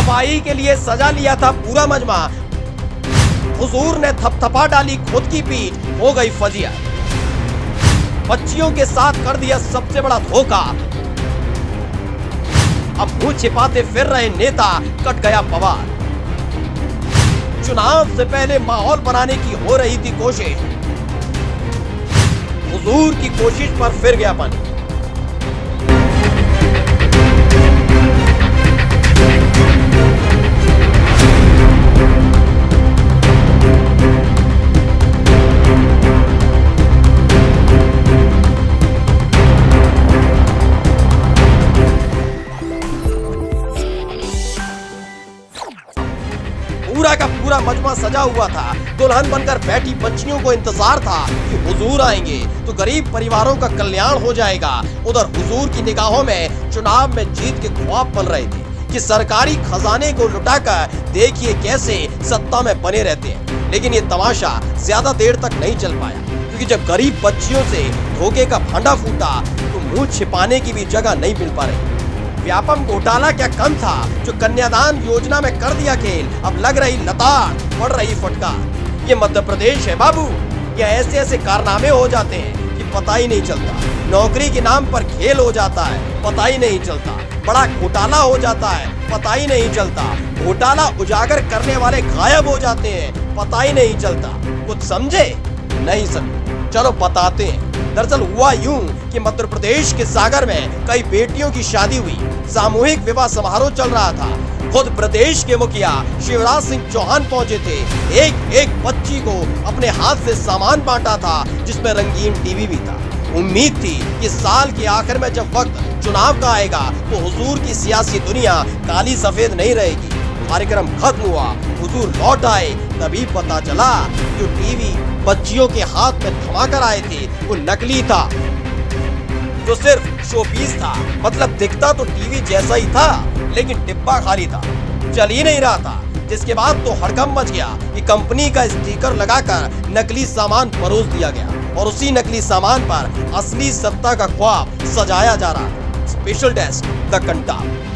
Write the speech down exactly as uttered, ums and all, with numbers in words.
सफाई के लिए सजा लिया था पूरा मजमा, हुजूर ने थपथपा डाली खुद की पीठ, हो गई फजिया। बच्चियों के साथ कर दिया सबसे बड़ा धोखा, अब मुंह छिपाते फिर रहे नेता, कट गया बवाल। चुनाव से पहले माहौल बनाने की हो रही थी कोशिश, हुजूर की कोशिश पर फिर गया पानी। पूरा का पूरा मजमा सजा हुआ था, दुल्हन बनकर बैठी बच्चियों को इंतजार था कि हुजूर आएंगे तो गरीब परिवारों का कल्याण हो जाएगा। उधर हुजूर की निगाहों में चुनाव में जीत के ख्वाब बन रहे थे कि सरकारी खजाने को लुटाकर देखिए कैसे सत्ता में बने रहते हैं। लेकिन ये तमाशा ज्यादा देर तक नहीं चल पाया, क्योंकि जब गरीब बच्चियों से धोखे का भांडा फूटा तो मुंह छिपाने की भी जगह नहीं मिल पा रही। व्यापम घोटाला क्या कम था जो कन्यादान योजना में कर दिया खेल, अब लग रही लताड़, पड़ रही फटकार। ये मध्य प्रदेश है बाबू, ये ऐसे ऐसे कारनामे हो जाते हैं कि पता ही नहीं चलता। नौकरी के नाम पर खेल हो जाता है, पता ही नहीं चलता। बड़ा घोटाला हो जाता है, पता ही नहीं चलता। घोटाला उजागर करने वाले गायब हो जाते हैं, पता ही नहीं चलता। कुछ समझे? नहीं समझे, चलो बताते हैं। दरअसल हुआ यूं कि मध्य प्रदेश के सागर में कई बेटियों की शादी हुई, सामूहिक विवाह समारोह चल रहा था। खुद प्रदेश के मुखिया शिवराज सिंह चौहान पहुंचे थे, एक एक बच्ची को अपने हाथ से सामान बांटा था, जिसमें रंगीन टीवी भी था। उम्मीद थी कि साल के आखिर में जब वक्त चुनाव का आएगा तो हुजूर की सियासी दुनिया काली सफेद नहीं रहेगी। कार्यक्रम खत्म हुआ, हुजूर लौट आए, तभी पता चला जो टीवी बच्चियों के हाथ में थमाकर आए थे वो नकली था, जो सिर्फ शोपीस था। मतलब दिखता तो टीवी जैसा ही था, लेकिन डिब्बा खाली था, चल ही नहीं रहा था। जिसके बाद तो हड़कंप मच गया कि कंपनी का स्टिकर लगाकर नकली सामान परोस दिया गया और उसी नकली सामान पर असली सत्ता का ख्वाब सजाया जा रहा था। Special desk the Kantap.